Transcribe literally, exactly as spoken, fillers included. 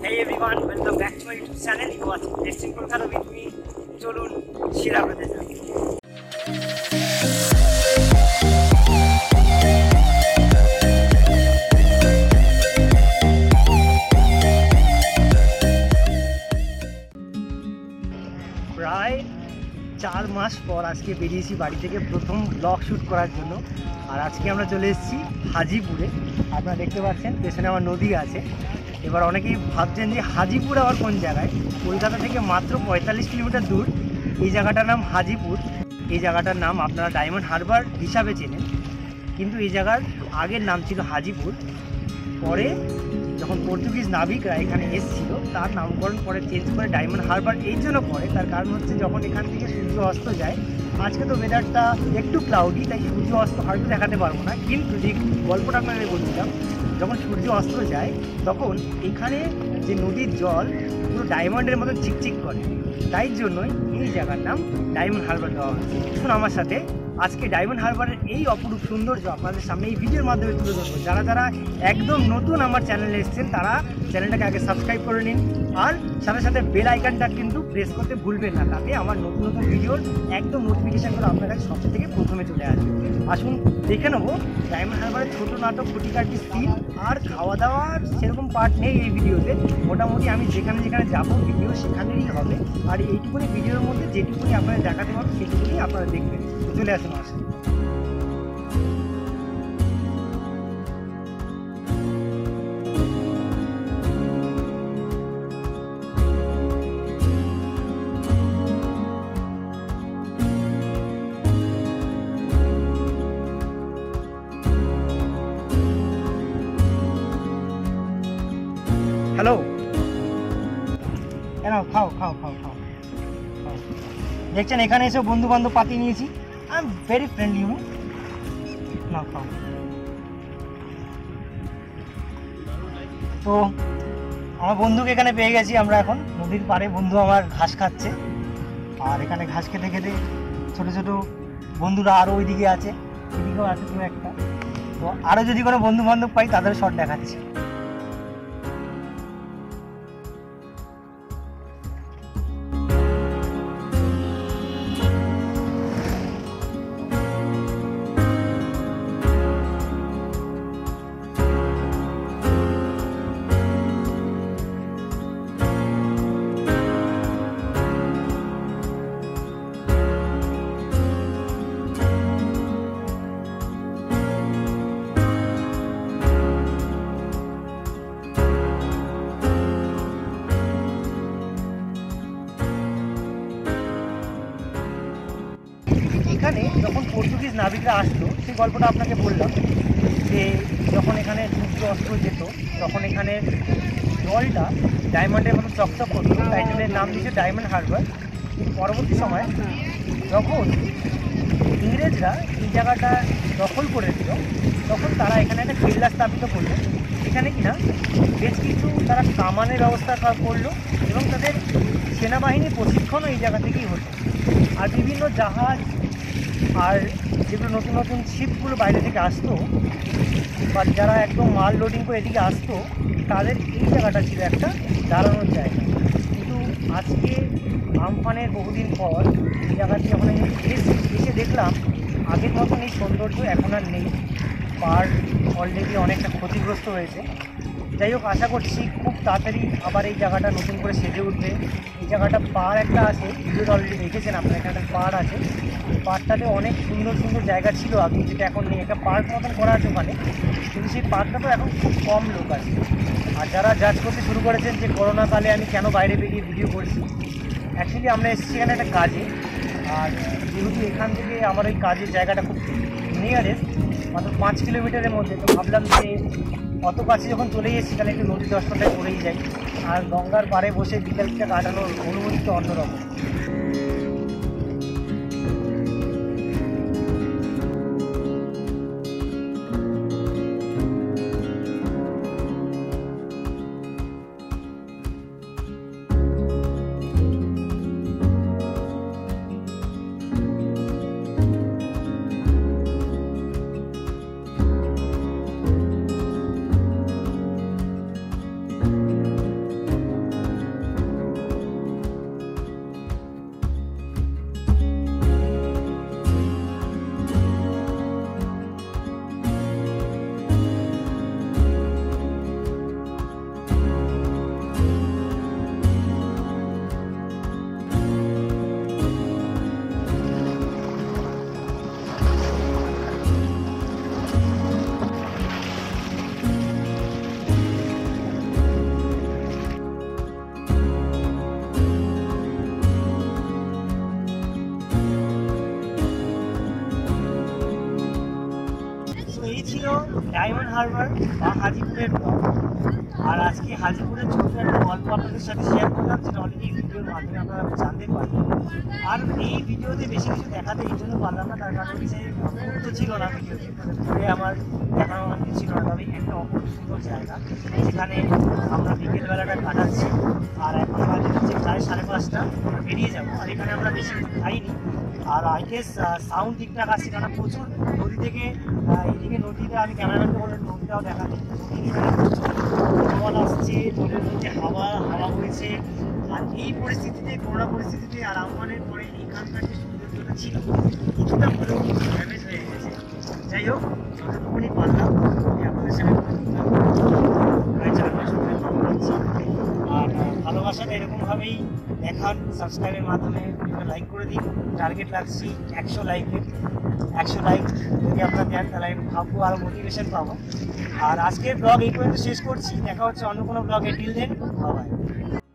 Hey everyone, welcome back to my YouTube channel. You watch Destined Kolkata with me. চলুন শিলাবৃতে যাই। প্রায় চার মাস পর আজকে বেরিয়েছি বাড়ি থেকে প্রথম ব্লগ শ্যুট করার জন্য। আর আজকে আমরা চলে এসেছি হাজিপুরে। আপনারা দেখতে পাচ্ছেন পেছনে আমার নদী আছে। এবার অনেকেই ভাবছেন যে হাজিপুর আবার কোন জায়গায়। কলকাতা থেকে মাত্র পঁয়তাল্লিশ কিলোমিটার দূর এই জায়গাটার নাম হাজিপুর। এই জায়গাটার নাম আপনারা ডায়মন্ড হারবার হিসাবে চেনেন, কিন্তু এই জায়গার আগের নাম ছিল হাজিপুর। পরে যখন পর্তুগিজ নাবিকরা এখানে এসেছিল তার নামকরণ পরে চেঞ্জ করে ডায়মন্ড হারবার এই জন্য করে, তার কারণ হচ্ছে যখন এখান থেকে সূর্য অস্ত যায়, আজকে তো ওয়েদারটা একটু ক্লাউডি তাই সূর্য অস্ত হয়তো দেখাতে পারবো না, কিন্তু যে গল্পটা আপনাদের বলছিলাম, যখন সূর্য অস্ত যায় তখন এখানে যে নদীর জল পুরো ডায়মন্ডের মতো চিকচিক করে, তাই জন্যই এই জায়গার নাম ডায়মন্ড হারবার দেওয়া হয়েছে। শুনুন আমার সাথে, আজকে ডায়মন্ড হারবারের এই অপরূপ সৌন্দর্য আপনাদের সামনে এই ভিডিওর মাধ্যমে তুলে ধরবো। যারা যারা একদম নতুন আমার চ্যানেলে এসেছেন তারা চ্যানেলটাকে আগে সাবস্ক্রাইব করে নিন, আর সাথে সাথে বেল আইকনটা কিন্তু প্রেস করতে ভুলবেন না, তাতে আমার নতুন নতুন ভিডিওর একদম নোটিফিকেশানগুলো আপনার কাছে সবচেয়ে থেকে প্রথমে চলে আসবে। আসুন দেখে নেবো ডায়মন্ড হারবারের ছোটো নাটক খুঁটিকাটি সিন। আর খাওয়া দাওয়ার সেরকম পার্ট নেই এই ভিডিওতে, মোটামুটি আমি যেখানে যেখানে যাবো ভিডিও সেখানেরই হবে। আর এইটুকুনি ভিডিওর মধ্যে যেটুকুনি আপনারা দেখাতে পারবো সেটুকুনি আপনারা দেখবেন। চলে আসুন আমার সাথে। হ্যালো, এনাও খাও খাও খাও খাও খাও। দেখছেন এখানে এসে বন্ধু বান্ধব পাতি নিয়েছি। I am very friendly, you নাও খাও। তো আমার বন্ধুকে এখানে পেয়ে গেছি আমরা এখন নদীর পাড়ে। বন্ধু আমার ঘাস খাচ্ছে, আর এখানে ঘাস খেতে খেতে ছোটো ছোটো বন্ধুরা আরও ওইদিকে আছে, এদিকেও আছে দু একটা। তো আরও যদি কোনো বন্ধু বান্ধব পাই তাদের শট দেখাচ্ছি। এখানে যখন পর্তুগিজ নাবিকরা আসতো সেই গল্পটা আপনাকে বললাম, যে যখন এখানে সূর্য অস্ত যেত তখন এখানে জলটা ডায়মন্ডের মতো চকচক করতো, তাই জন্য নাম দিয়েছে ডায়মন্ড হারবার। কিন্তু পরবর্তী সময় যখন ইংরেজরা এই জায়গাটা দখল করে দিল তখন তারা এখানে একটা কেল্লা স্থাপিত করলো। এখানে কিনা বেশ কিছু তারা কামানের ব্যবস্থা করলো এবং তাদের সেনাবাহিনীর প্রশিক্ষণও এই জায়গা থেকেই হতো। আর বিভিন্ন জাহাজ আর যেগুলো নতুন নতুন শিপগুলো বাইরে থেকে আসতো বা যারা একদম মাল লোডিং করে এদিকে আসতো, তাদের এই জায়গাটা ছিল একটা দাঁড়ানোর জায়গা। কিন্তু আজকে আমফানের বহুদিন পর এই জায়গাতে যখন আমি এসে এসে দেখলাম আগের মতন এই সৌন্দর্য এখন আর নেই। পাড় অলরেডি অনেকটা ক্ষতিগ্রস্ত হয়েছে। যাই হোক, আশা করছি খুব তাড়াতাড়ি আবার এই জায়গাটা নতুন করে সেজে উঠবে। এই জায়গাটা পাড় একটা আছে, ভিডিওটা অলরেডি দেখেছেন আপনার, এখানে একটা পাড় আছে। এই পাড়টাতে অনেক সুন্দর সুন্দর জায়গা ছিল আগে, যেটা এখন নেই। একটা পার্ক মতন করা আছে ওখানে, কিন্তু সেই পার্কটা তো এখন খুব কম লোক আছে। আর যারা জাজ করতে শুরু করেছেন যে করোনা কালে আমি কেন বাইরে বেরিয়ে ভিডিও করছি, অ্যাকচুয়ালি আমরা এসেছি এখানে একটা কাজে। আর যেহেতু এখান থেকে আমার ওই কাজের জায়গাটা খুব নিয়ারেস্ট, মাত্র পাঁচ কিলোমিটারের মধ্যে, তো ভাবলাম যে অত কাছে যখন চলে এসেছি তাহলে একটু নদী দর্শনটায় করেই যাই। আর গঙ্গার পাড়ে বসে বিকেলটা কাটানোর অনুভূতি তো অন্যরকম। ছিল ডায়মন্ড হারবার বা হাজিপুরের ব্লগ। আর আজকে হাজিপুরের ছোট্ট একটা গল্প আপনাদের সাথে শেয়ার করলাম, যেটা অলরেডি ভিডিওর মাধ্যমে আপনারা জানতে পারবেন। আর এই ভিডিওতে বেশি কিছু দেখাতে এই জন্য পারলাম না, তার কারণ হচ্ছে মুহূর্ত ছিল না ভিডিওতে, ঘুরে আমার দেখানো কিছু ছিল না। তবে একটা অপূর্ব সুন্দর জায়গা যেখানে আমরা বিকেলবেলাটা কাটাচ্ছি। আর এখন বাজে হচ্ছে প্রায় সাড়ে পাঁচটা, বেরিয়ে যাবো। আর এখানে আমরা বেশি কিছু খাইনি। আর আই গেস সাউন্ড ঠিকঠাক আসছে, কারণ প্রচুর নদী থেকে এইদিকে নদীতে আমি ক্যামেরাম্যানকে বললাম নদীটাও দেখাতে। নদীর এখানে প্রচুর জল আসছে, জলের মধ্যে হাওয়া হাওয়া বইছে। আর এই পরিস্থিতিতে, করোনা পরিস্থিতিতে আর আহ্বানের পরে এখানকার যে সৌন্দর্যটা ছিল কিছুটা হলেও ড্যামেজ হয়ে গেছে। যাই হোক, যতটুকুনি পারলাম আমি আপনাদের সাথে প্রায় চার মাস ধরে ভালো লাগছে। আর ভালোবাসাটা এরকমভাবেই দেখান, সাবস্ক্রাইবের মাধ্যমে লাইক করে দিন। টার্গেট রাখছি একশো লাইকের। একশো লাইক যদি আপনারা দেন তাহলে আমি ভাববো আরও মোটিভেশন পাবো। আর আজকের ব্লগ এই পর্যন্ত শেষ করছি। দেখা হচ্ছে অন্য কোনো ব্লগে। Till then, by.